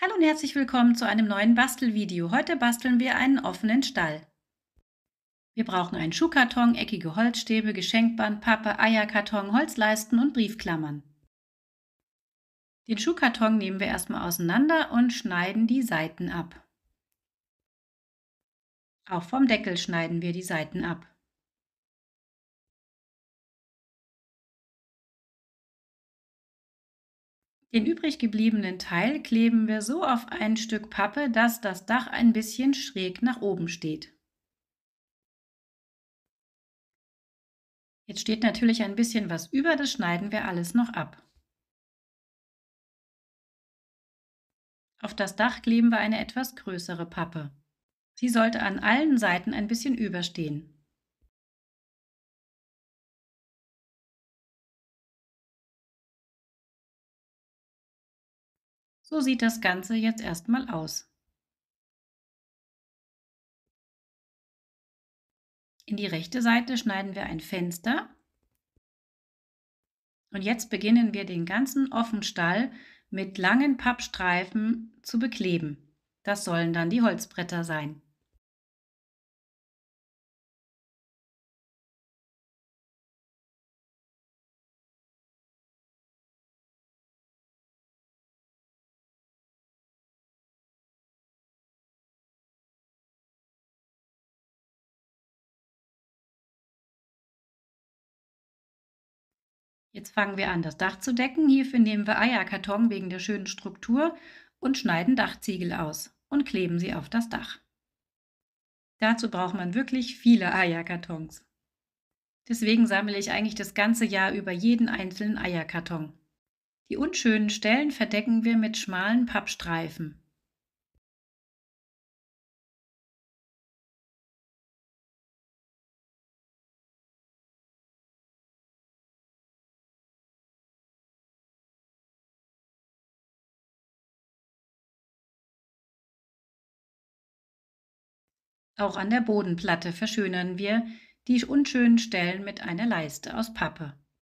Hallo und herzlich willkommen zu einem neuen Bastelvideo. Heute basteln wir einen offenen Stall. Wir brauchen einen Schuhkarton, eckige Holzstäbe, Geschenkband, Pappe, Eierkarton, Holzleisten und Briefklammern. Den Schuhkarton nehmen wir erstmal auseinander und schneiden die Seiten ab. Auch vom Deckel schneiden wir die Seiten ab. Den übrig gebliebenen Teil kleben wir so auf ein Stück Pappe, dass das Dach ein bisschen schräg nach oben steht. Jetzt steht natürlich ein bisschen was über, das schneiden wir alles noch ab. Auf das Dach kleben wir eine etwas größere Pappe. Sie sollte an allen Seiten ein bisschen überstehen. So sieht das Ganze jetzt erstmal aus. In die rechte Seite schneiden wir ein Fenster und jetzt beginnen wir den ganzen Offenstall mit langen Pappstreifen zu bekleben. Das sollen dann die Holzbretter sein. Jetzt fangen wir an, das Dach zu decken. Hierfür nehmen wir Eierkarton wegen der schönen Struktur und schneiden Dachziegel aus und kleben sie auf das Dach. Dazu braucht man wirklich viele Eierkartons. Deswegen sammle ich eigentlich das ganze Jahr über jeden einzelnen Eierkarton. Die unschönen Stellen verdecken wir mit schmalen Pappstreifen. Auch an der Bodenplatte verschönern wir die unschönen Stellen mit einer Leiste aus Pappe.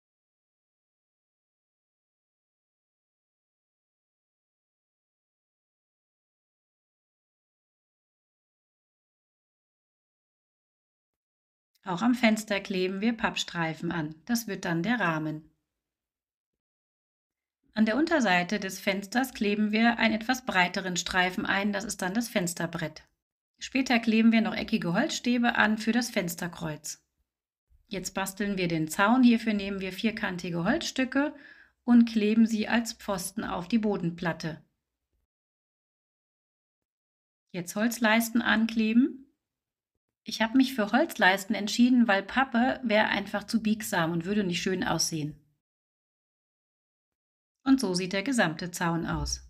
Auch am Fenster kleben wir Pappstreifen an. Das wird dann der Rahmen. An der Unterseite des Fensters kleben wir einen etwas breiteren Streifen ein, das ist dann das Fensterbrett. Später kleben wir noch eckige Holzstäbe an für das Fensterkreuz. Jetzt basteln wir den Zaun. Hierfür nehmen wir vierkantige Holzstücke und kleben sie als Pfosten auf die Bodenplatte. Jetzt Holzleisten ankleben. Ich habe mich für Holzleisten entschieden, weil Pappe wäre einfach zu biegsam und würde nicht schön aussehen. Und so sieht der gesamte Zaun aus.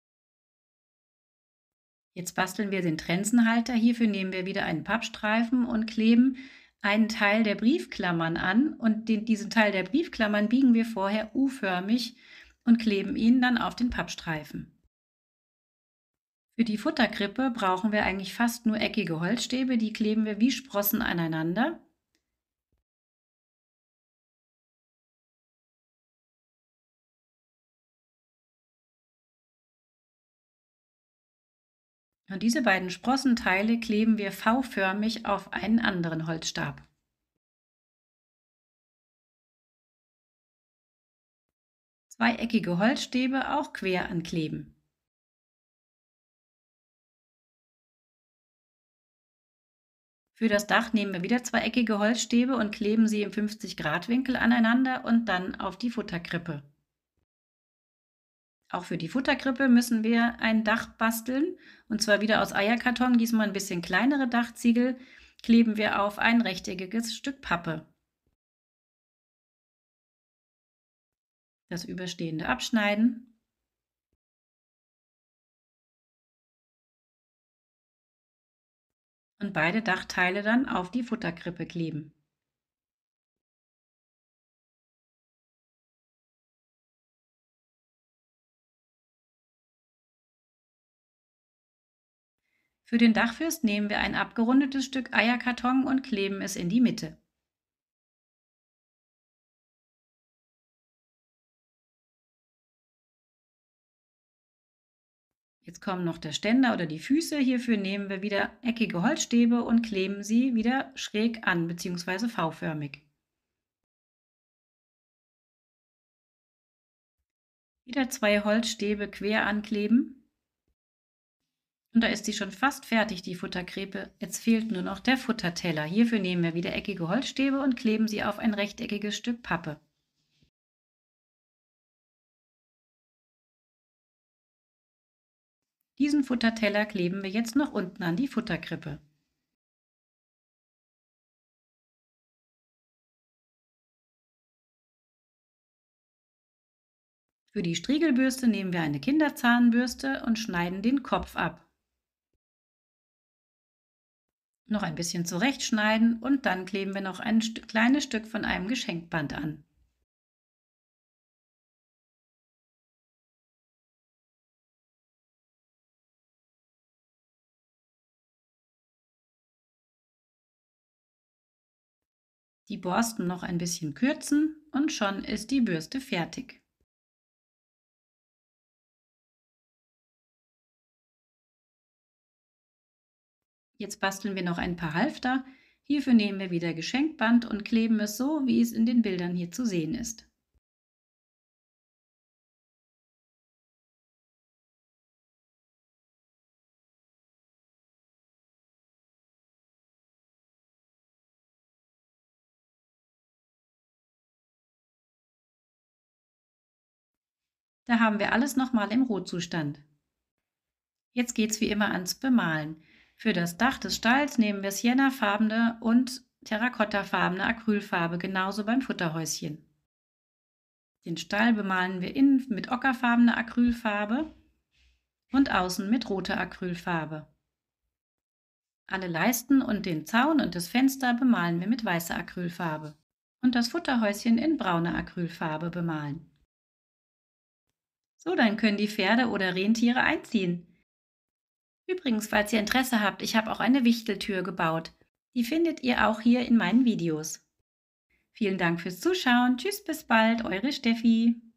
Jetzt basteln wir den Trensenhalter. Hierfür nehmen wir wieder einen Pappstreifen und kleben einen Teil der Briefklammern an. Und diesen Teil der Briefklammern biegen wir vorher U-förmig und kleben ihn dann auf den Pappstreifen. Für die Futterkrippe brauchen wir eigentlich fast nur eckige Holzstäbe. Die kleben wir wie Sprossen aneinander. Und diese beiden Sprossenteile kleben wir V-förmig auf einen anderen Holzstab. Zweieckige Holzstäbe auch quer ankleben. Für das Dach nehmen wir wieder zweieckige Holzstäbe und kleben sie im 50-Grad-Winkel aneinander und dann auf die Futterkrippe. Auch für die Futterkrippe müssen wir ein Dach basteln, und zwar wieder aus Eierkarton, diesmal ein bisschen kleinere Dachziegel, kleben wir auf ein rechteckiges Stück Pappe. Das Überstehende abschneiden und beide Dachteile dann auf die Futterkrippe kleben. Für den Dachfirst nehmen wir ein abgerundetes Stück Eierkarton und kleben es in die Mitte. Jetzt kommen noch der Ständer oder die Füße. Hierfür nehmen wir wieder eckige Holzstäbe und kleben sie wieder schräg an bzw. V-förmig. Wieder 2 Holzstäbe quer ankleben. Und da ist sie schon fast fertig, die Futterkrepe. Jetzt fehlt nur noch der Futterteller. Hierfür nehmen wir wieder eckige Holzstäbe und kleben sie auf ein rechteckiges Stück Pappe. Diesen Futterteller kleben wir jetzt noch unten an die Futterkrippe. Für die Striegelbürste nehmen wir eine Kinderzahnbürste und schneiden den Kopf ab. Noch ein bisschen zurechtschneiden und dann kleben wir noch ein kleines Stück von einem Geschenkband an. Die Borsten noch ein bisschen kürzen und schon ist die Bürste fertig. Jetzt basteln wir noch ein paar Halfter. Hierfür nehmen wir wieder Geschenkband und kleben es so, wie es in den Bildern hier zu sehen ist. Da haben wir alles nochmal im Rohzustand. Jetzt geht es wie immer ans Bemalen. Für das Dach des Stalls nehmen wir siennafarbene und terrakottafarbene Acrylfarbe, genauso beim Futterhäuschen. Den Stall bemalen wir innen mit ockerfarbener Acrylfarbe und außen mit roter Acrylfarbe. Alle Leisten und den Zaun und das Fenster bemalen wir mit weißer Acrylfarbe und das Futterhäuschen in brauner Acrylfarbe bemalen. So, dann können die Pferde oder Rentiere einziehen. Übrigens, falls ihr Interesse habt, ich habe auch eine Wichteltür gebaut. Die findet ihr auch hier in meinen Videos. Vielen Dank fürs Zuschauen. Tschüss, bis bald, eure Steffi.